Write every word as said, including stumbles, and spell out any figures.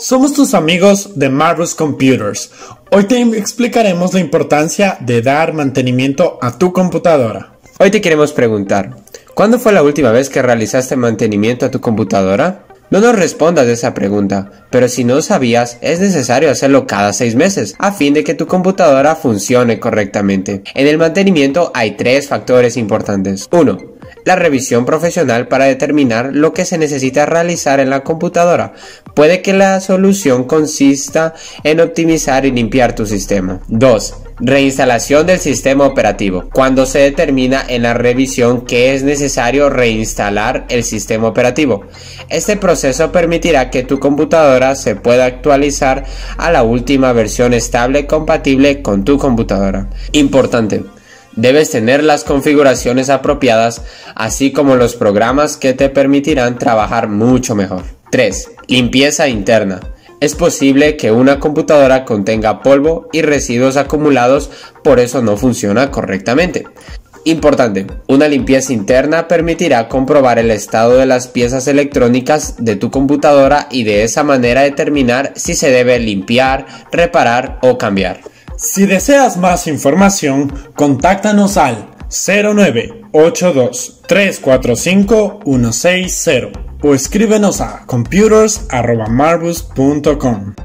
somos tus amigos de Marbus Computers. Hoy te explicaremos la importancia de dar mantenimiento a tu computadora. Hoy te queremos preguntar, ¿cuándo fue la última vez que realizaste mantenimiento a tu computadora? No nos respondas de esa pregunta, pero si no sabías, es necesario hacerlo cada seis meses, a fin de que tu computadora funcione correctamente. En el mantenimiento hay tres factores importantes. uno. La revisión profesional para determinar lo que se necesita realizar en la computadora. Puede que la solución consista en optimizar y limpiar tu sistema. dos. Reinstalación del sistema operativo. Cuando se determina en la revisión que es necesario reinstalar el sistema operativo. Este proceso permitirá que tu computadora se pueda actualizar a la última versión estable compatible con tu computadora. Importante. Debes tener las configuraciones apropiadas, así como los programas que te permitirán trabajar mucho mejor. tres. Limpieza interna. Es posible que una computadora contenga polvo y residuos acumulados, por eso no funciona correctamente. Importante, una limpieza interna permitirá comprobar el estado de las piezas electrónicas de tu computadora y de esa manera determinar si se debe limpiar, reparar o cambiar. Si deseas más información, contáctanos al cero nueve ocho dos tres cuatro cinco uno seis cero o escríbenos a computers arroba marbus punto com.